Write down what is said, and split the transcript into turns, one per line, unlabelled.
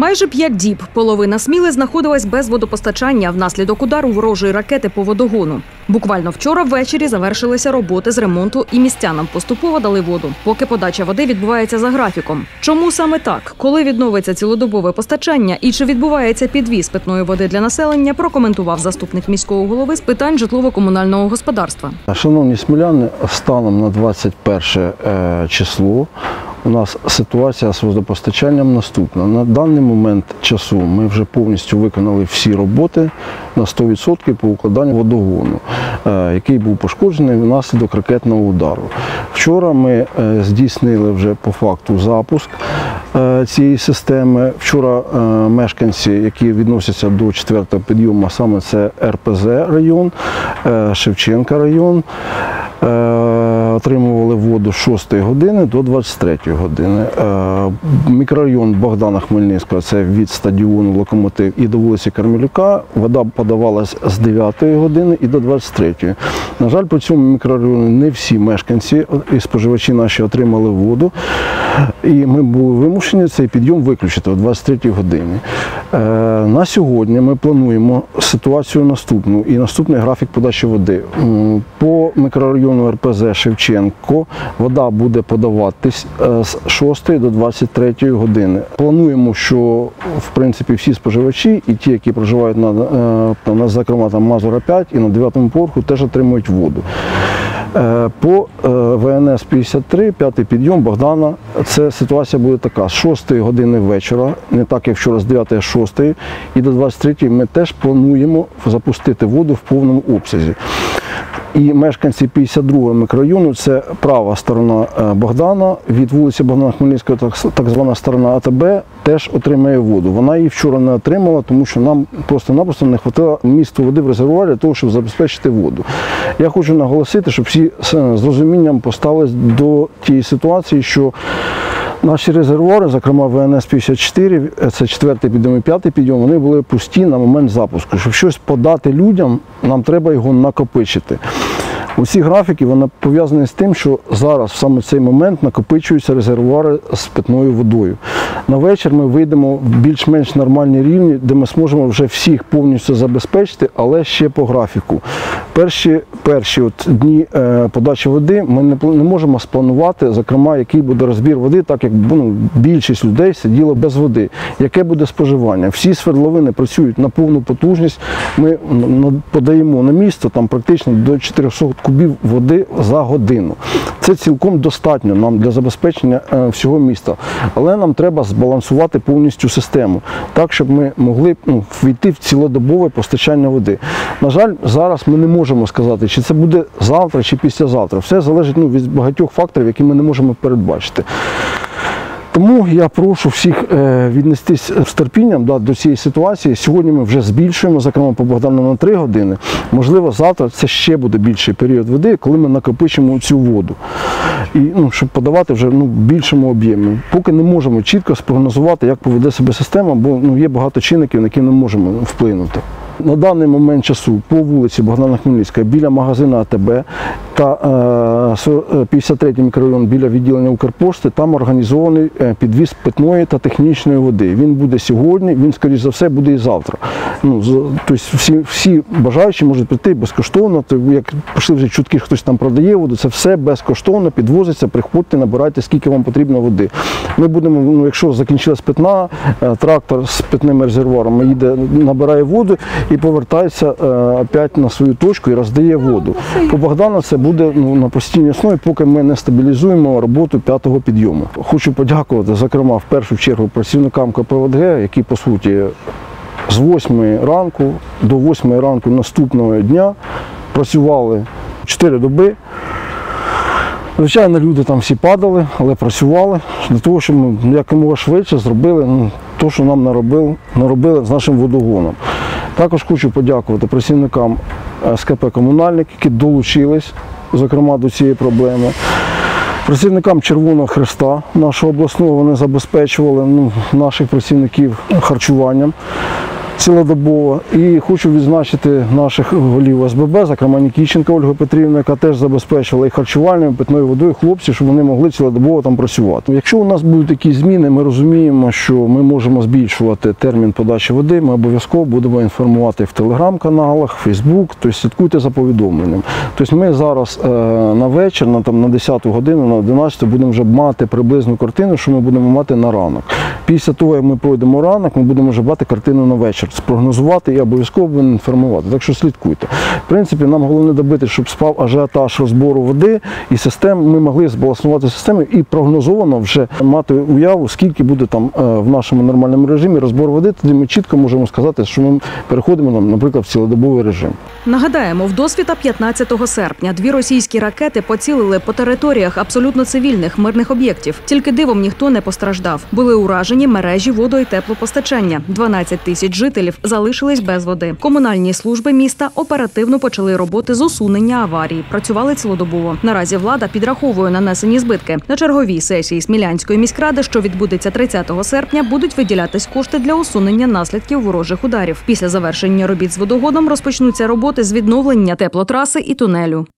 Майже 5 діб половина Сміли знаходилась без водопостачання внаслідок удару ворожої ракети по водогону. Буквально вчора ввечері завершилися роботи з ремонту і містянам поступово дали воду, поки подача води відбувається за графіком. Чому саме так? Коли відновиться цілодобове постачання і чи відбувається підвіз питної води для населення, прокоментував заступник міського голови з питань житлово-комунального господарства.
Шановні сміляни, станом на 21 число у нас ситуація з водопостачанням наступна. На даний момент часу ми вже повністю виконали всі роботи на 100% по укладанню водогону, який був пошкоджений внаслідок ракетного удару. Вчора ми здійснили вже по факту запуск цієї системи. Вчора мешканці, які відносяться до 4-го підйому, саме це РПЗ район, Шевченка район, отримували воду з 6 години до 23 години. Мікрорайон Богдана Хмельницького, це від стадіону «Локомотив» і до вулиці Кармелюка, вода подавалась з 9 години і до 23. На жаль, по цьому мікрорайону не всі мешканці і споживачі наші отримали воду, і ми були вимушені цей підйом виключити о 23 годині. На сьогодні ми плануємо ситуацію наступну і наступний графік подачі води. По мікрорайону РПЗ Шевченко вода буде подаватись з 6 до 23 години. Плануємо, що в принципі всі споживачі і ті, які проживають на зокрема там Мазура 5 і на 9-му поверху, теж отримують воду. По ВНС 53, 5-й підйом Богдана, це ситуація буде така: з 6 години вечора, не так як вчора, з 9 а 6 і до 23 ми теж плануємо запустити воду в повному обсязі. І мешканці 52-го мікрорайону, це права сторона Богдана, від вулиці Богдана Хмельницького, так звана сторона АТБ, теж отримає воду. Вона її вчора не отримала, тому що нам просто-напросто не вистачило місту води в резервуарі для того, щоб забезпечити воду. Я хочу наголосити, щоб всі з розумінням поставились до тієї ситуації, що наші резервуари, зокрема ВНС-54, це 4-й підйом і 5-й підйом, вони були пусті на момент запуску. Щоб щось подати людям, нам треба його накопичити. Усі графіки вони пов'язані з тим, що зараз, в саме цей момент, накопичуються резервуари з питною водою. На вечір ми вийдемо в більш-менш нормальні рівні, де ми зможемо вже всіх повністю забезпечити, але ще по графіку. Перші дні подачі води ми не можемо спланувати, зокрема, який буде розбір води, так як більшість людей сиділо без води. Яке буде споживання? Всі свердловини працюють на повну потужність, ми подаємо на місто там практично до 400 кубів води за годину. Це цілком достатньо нам для забезпечення всього міста. Але нам треба збалансувати повністю систему, так, щоб ми могли війти в цілодобове постачання води. На жаль, зараз ми не можемо сказати, чи це буде завтра, чи післязавтра. Все залежить від багатьох факторів, які ми не можемо передбачити. Тому я прошу всіх віднестись з терпінням до цієї ситуації. Сьогодні ми вже збільшуємо, зокрема по Богдану, на 3 години. Можливо, завтра це ще буде більший період води, коли ми накопичимо цю воду. І щоб подавати вже в більшому об'ємі. Поки не можемо чітко спрогнозувати, як поведе себе система, бо є багато чинників, на які не можемо вплинути. На даний момент часу по вулиці Богдана Хмельницького біля магазину АТБ та 53-й мікрорайон біля відділення Укрпошти, там організований підвіз питної та технічної води. Він буде сьогодні, він, скоріш за все, буде і завтра. Тобто всі бажаючі можуть прийти безкоштовно, як пішли вже чутки, хтось там продає воду, це все безкоштовно, підвозиться, приходьте, набирайте, скільки вам потрібно води. Ми будемо, якщо закінчилась питна, трактор з питним резервуаром їде, набирає воду і повертається опять на свою точку і роздає воду. По Богдану це буде на постійній основі, поки ми не стабілізуємо роботу 5-го підйому. Хочу подякувати, зокрема, в першу чергу працівникам КП ОДГ, які, по суті, з 8 ранку до 8 ранку наступного дня працювали 4 доби. Звичайно, люди там всі падали, але працювали для того, щоб ми якомога швидше зробили те, що нам наробили з нашим водогоном. Також хочу подякувати працівникам СКП «Комунальник», які долучились, зокрема, до цієї проблеми. Працівникам Червоного Хреста нашого обласного, вони забезпечували наших працівників харчуванням. цілодобово. І хочу відзначити наших голів ОСББ, зокрема Нікіщенка Ольгу Петрівну, яка теж забезпечила і харчувальною, і питною водою хлопців, щоб вони могли цілодобово там працювати. Якщо у нас будуть якісь зміни, ми розуміємо, що ми можемо збільшувати термін подачі води, ми обов'язково будемо інформувати в телеграм-каналах, Фейсбук, тобто слідкуйте за повідомленням. Тобто ми зараз на вечір, на 10 годину, на 11 будемо вже мати приблизну картину, що ми будемо мати на ранок. Після того, як ми пройдемо ранок, ми будемо вже мати картину на вечір, спрогнозувати і обов'язково будемо інформувати. Так що слідкуйте. В принципі, нам головне добити, щоб спав ажіотаж розбору води і систем, ми могли збалансувати систему і прогнозовано вже мати уяву, скільки буде там в нашому нормальному режимі розбор води, тоді ми чітко можемо сказати, що ми переходимо, наприклад, в цілодобовий режим.
Нагадаємо, вдосвіта 15 серпня 2 російські ракети поцілили по територіях абсолютно цивільних мирних об'єктів. Тільки дивом ніхто не постраждав. Були уражені мережі водо- і теплопостачання. 12 тисяч жителів залишились без води. Комунальні служби міста оперативно почали роботи з усунення аварії. Працювали цілодобово. Наразі влада підраховує нанесені збитки. На черговій сесії Смілянської міськради, що відбудеться 30 серпня, будуть виділятись кошти для усунення наслідків ворожих ударів. Після завершення робіт з водогодом розпочнуться роботи з відновлення теплотраси і тунелю.